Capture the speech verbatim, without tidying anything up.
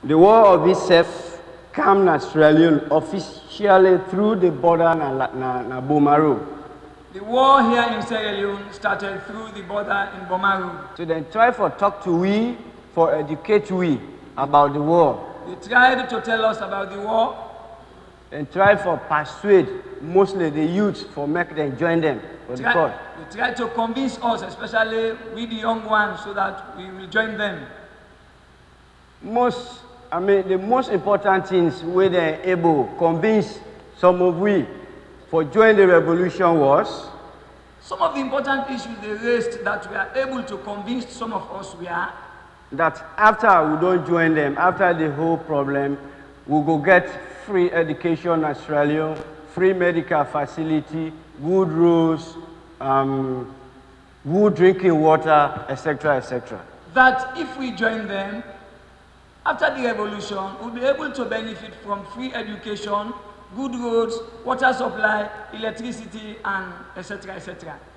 The war of itself came na Sierra Leone officially through the border na, na, na Bomaru. The war here in Sierra Leone started through the border in Bomaru. So they try for talk to we, for educate we about the war. They tried to tell us about the war. And try for persuade mostly the youth for make them join them for the cause. They tried to convince us, especially we the young ones, so that we will join them. Most, I mean, the most important things where they're able to convince some of we for join the revolution was some of the important issues they raised that we are able to convince some of us we are that after we don't join them, after the whole problem, we go get free education in Australia, free medical facility, good roads, um, good drinking water, et cetera, et cetera. That if we join them, after the revolution, we'll be able to benefit from free education, good roads, water supply, electricity, and et cetera, et cetera.